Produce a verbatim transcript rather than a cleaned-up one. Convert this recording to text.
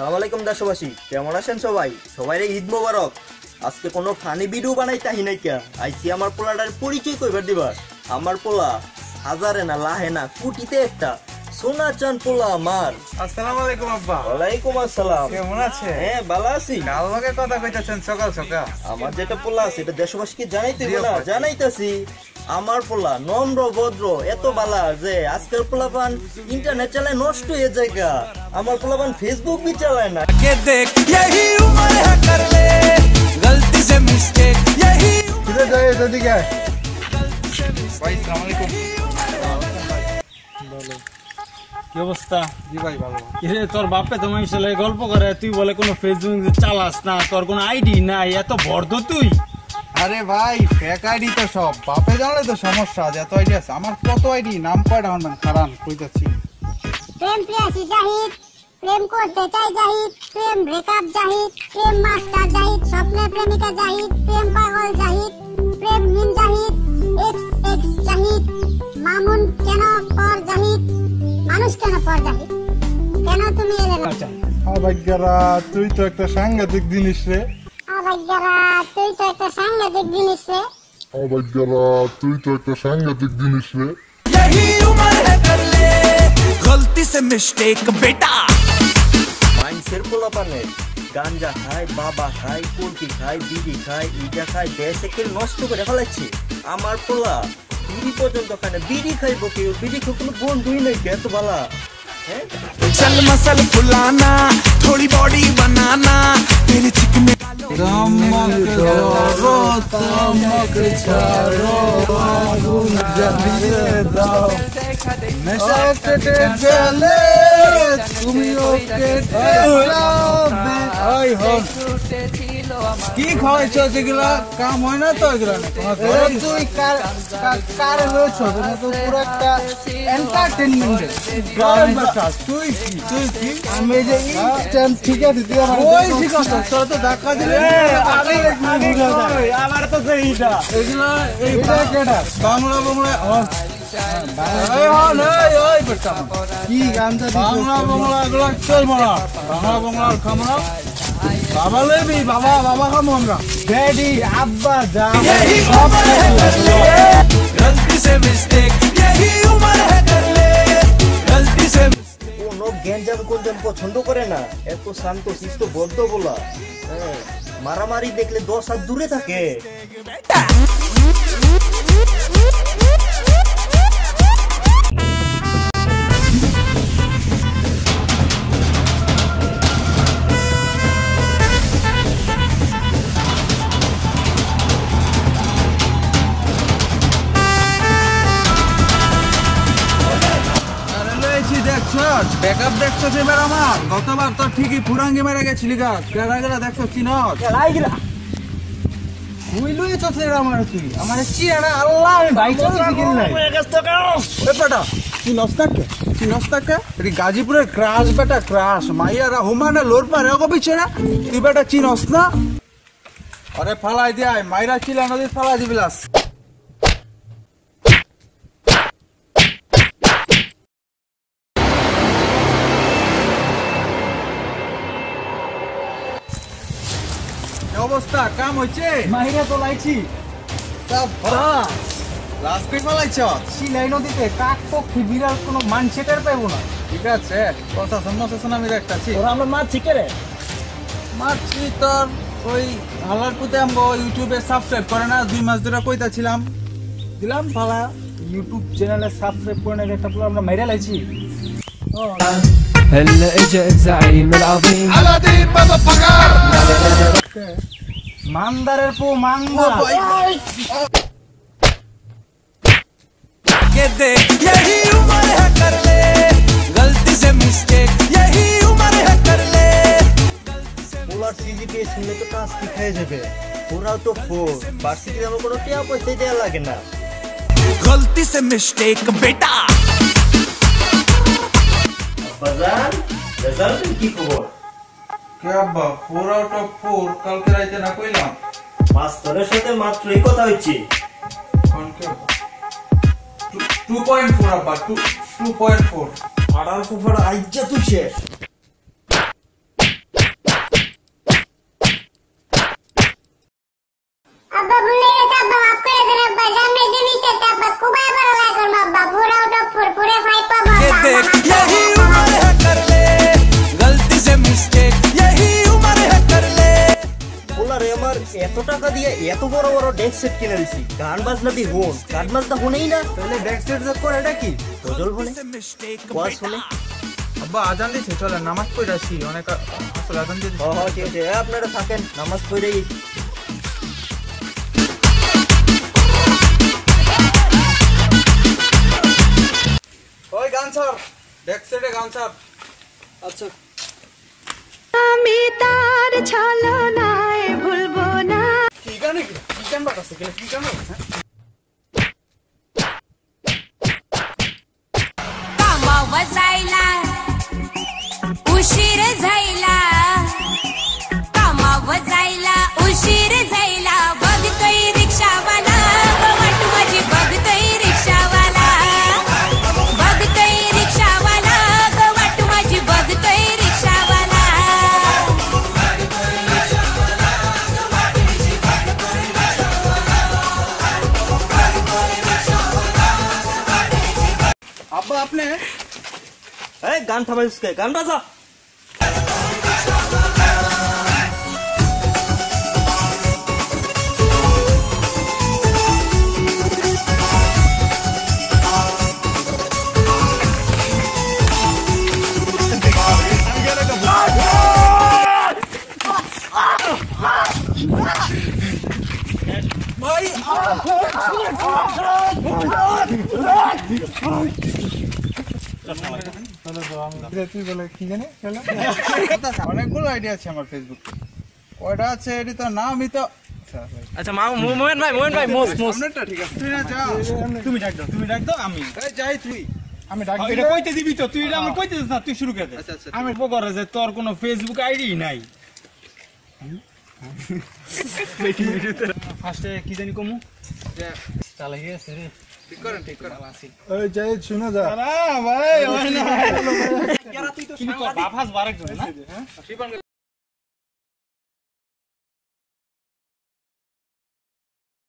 আসসালামু আলাইকুম দেশবাসী, কেমন আছেন সবাই? সবাইরে ঈদ মোবারক। আজকে কোনো ফানি ভিডিও বানাইতে আহি নাই কে, আইসি আমার পোলাটার পরিচয় কইবার দিবার। আমার পোলা হাজারে না লাহে না কোটিতে একটা সোনা চান পোলা আমার। আসসালামু আলাইকুম আব্বা। ওয়ালাইকুম আসসালাম। কেমন আছে? হ্যাঁ ভালো আছি। কালকে কথা কইতাছেন সকাল সকাল। আমার যেটা পোলা আছে এটা দেশবাসীকে জানাইতে না, জানাইতাছি। আমার পোলা নম্র ভদ্র এত বালা যে আজকের পোলাপান ইন্টারনেট চালায় নষ্ট হয়ে যায়। আমার পোলাপান ফেসবুক भी চালায় না। के देख यही उम्र है कर ले गलती से मिस्टेक यही किधर जाए जल्दी क्या है भाई? अस्सलाम वालेकुम। বলো কি অবস্থা? জি ভাই ভালো। এরে তোর বাপে তো মাইশালে গল্প করে, তুই বলে কোনো ফেসবুক চালাস না, তোর কোনো আইডি নাই, এত বড় তুই। আরে ভাই ফেক আইডি তো সব, বাপে জানলে তো সমস্যা। যত আইডি আছে আমার, কত আইডি, নাম কয়টা আমার খারান কইতাছি। প্রেম প্রিয়াসী জাহিদ, প্রেম করতে চাই জাহিদ, প্রেম ব্রেকআপ জাহিদ, প্রেম মাস্টার জাহিদ, স্বপ্নের প্রেমিকা জাহিদ, প্রেম পাগল জাহিদ, প্রেমহীন জাহিদ, এক্স এক্স জাহিদ, মামুন কেন পর জাহিদ, মানুষ কেন পর জাহিদ, কেন তুমি এলে না? আবাইগারা তুই তো একটা সাংঘাতিক জিনিস রে। আবাইগারা তুই তো একটা সাংঘাতিক জিনিস রে। আবাইগারা তুই তো একটা সাংঘাতিক জিনিস রে। यही उम्र है कर ले गलती से मिस्टेक बेटा। মাইন্সের পোলাপানে গাঞ্জা খায়, বাবা খায়, কুলকি খায়, বিড়ি খায়, ইটা খায়, দেশে কে নষ্ট করে ফেলাচ্ছে। আমার পোলা বিড়ি পর্যন্ত খায় না। বিড়ি খাইব কেউ, বিড়ি খেয়ে কোনো বন্ধুই নেই। এত বালা चल मसल फुलाना थोड़ी बॉडी बनाना तेरे चिकने चमक दो चमक छाड़ो आगुन जलिए दाओ नशा केटे चले तुमियो केटे लाबे आई हो কি খাওয়াইছ? যেগুলা কাম হয় না তো, এগুলা তুই কার হয়েছ? তো পুরো একটা এন্টারটেনমেন্ট। তুই কি তুই কি আমি যে ইনস্ট্যান্ট ঠিক আছে, তুই আমার ওই ঠিক আছে, তোর তো ধাক্কা দিলে আমার তো সেইটা এগুলা এইটা কেডা বাংলা বাংলা এই হন এই ওই বেটা কি গানটা দিছিস? বাংলা বাংলা এগুলা চল মারা, বাংলা বাংলা খামরা বাবা লেবি, বাবা বাবা খামো আমরা, ড্যাডি আব্বা যা यही उम्र है कर ले गलती से मिस्टेक यही उम्र है कर ले गलती से কোনো গ্যাঞ্জাম কোনজন পছন্দ করে না। এত শান্ত শিষ্ট বদ্ধ বলা, মারামারি দেখলে দশ হাত দূরে থাকে। ব্যাকআপ দেখছো এবার আমার? গতবার তো ঠিকই ফুরাঙ্গি মেরে গেছিলি গা, কেডা কেডা দেখছো চিনস? তুই লুই চছে আমার, তুই আমার চিয়ানা আল্লাহ আমি ভাই চছে কিন নাই এ বেটা তুই নস্তাকে তুই নস্তাকে এটি গাজীপুরের ক্রাশ বেটা, ক্রাশ মাইয়ারা হুমানে লোর পারে ওগো বিছনা, তুই বেটা চিনস না? আরে ফালাই দে আই মাইরা চিলা নদী ফালাই দিবিলাস। অবস্থা কাম হইছে? মাহিরা তো লাইছি লাস্ট কই পালাইছ? সিলাই নদীতে কাক পক্ষী বিড়াল কোনো মান সেটার পাইবো না। ঠিক আছে প্রশাসন মশাসন আমি দেখতাছি। ওরা আমরা মাছ শিখে মারছি তোর ওই হালার পুতে আমগো ইউটিউবে সাবস্ক্রাইব করে না, দুই মাস ধরে কইতাছিলাম দিলাম পালা ইউটিউব চ্যানেলে সাবস্ক্রাইব করে না, একটা পুরো আমরা মাইরা লাইছি। هلا اجا الزعيم العظيم على دين بابا فقر মান্দারের পো মান্দা के देख यही उम्र है कर ले गलती से मिस्टेक यही उम्र है कर ले পোলার সিজিপিএ শুনলে তো কাজ কি খেয়ে যাবে। ওরাও তো ফোর ভার্সিটিতে আমার কোনো টিয়া পয়সা দেওয়া লাগে না। गलती से मिस्टेक बेटा। বাজার রেজাল্ট কি খবর? কে আব্বা ফোর আউট অফ ফোর কালকে রাইতে না কইলাম? মাস্টারের সাথে মাত্র এই কথা হচ্ছে। কোন কে টু পয়েন্ট ফোর আব্বা, টু পয়েন্ট ফোর। আড়ার ফুফার আইজ্জা তুই শেষ। আব্বা ভুলে গেছে আব্বা মাফ করে দেন আব্বা জানলে যে মিস্টেকটা আব্বা খুবই বড় লাগল আব্বা পুরো টপ ফোর পুরো ফাইভ পাবো ये देख यही उम्र है कर ले गलती से मिस्टेक यही उम्र है कर ले পোলারে আমার এত টাকা দিয়ে এত বড় বড় ডেস্ক সেট কিনে দিছি গান বাজনা দি হোন গান বাজনা হোনেই না তাহলে ডেস্ক সেট যে করে এটা কি গজল বলে ওয়াজ শুনে আব্বা আজান দিছে চলে নামাজ পড়ে আসি অনেক আসলে আজান দিয়ে ও হ্যাঁ ঠিক আছে এ, আপনারা থাকেন নামাজ পড়েই ওই গান স্যার ডেস্ক সেটে গান স্যার আচ্ছা আমি তার ছলনায় ভুলবো না কি গান কি কি গান বাতাছে কি কি গান বাতাছে कामावर जायला उशीर झायला कामावर जायला उशीर झायला बघतोय रिक्षावाला वाट माझी बघतोय रिक्षावाला बघतोय रिक्षावाला वाट माझी बघतोय रिक्षावाला আব্বা আপনি এই গান থামাইছিস কে গান বাজা তুই বলে কি জানি অনেকগুলো আইডিয়া আছে আমার ফেসবুক কয়টা আছে এটি তো নামই তো আচ্ছা মা মোমেন ভাই মোমেন ভাই মোস মোস সামনেরটা ঠিক আছে তুই না যা তুমি ডাক দাও তুমি ডাক দাও আমি এই যাই তুই আমি ডাক এটা কইতে দিবি তো তুই এটা আমার কইতে দিস না তুই শুরু করে দে আচ্ছা, আচ্ছা, আমি বকরে যে তোর কোনো ফেসবুক আইডি নাই ফার্স্টে কি জানি কমু চালা গেছে রে ঠিক করেন ঠিক করেন ওই যাই শুনো যা ভাই ওই না তুই তো বাপ হাস বারেক না